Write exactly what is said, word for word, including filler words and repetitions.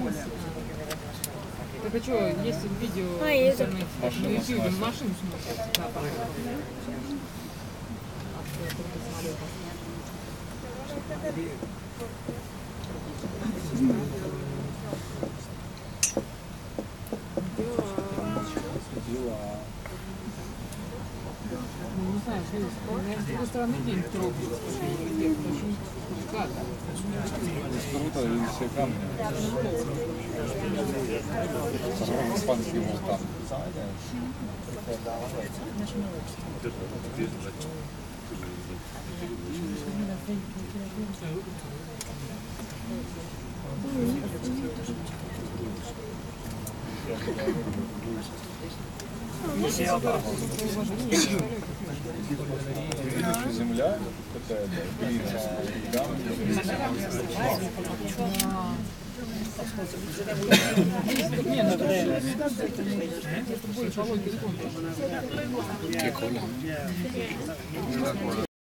Так а что, есть видео А, в есть. интернете, на ютубе, машину смотрят. Да, пожалуйста. Ну, не знаю, что есть. С другой стороны, день трогается. Очень гадко. Круто, и все камни. Испанский вулкан. Земля какая-то, глина, Не, ну это больше по логике. Прикольно.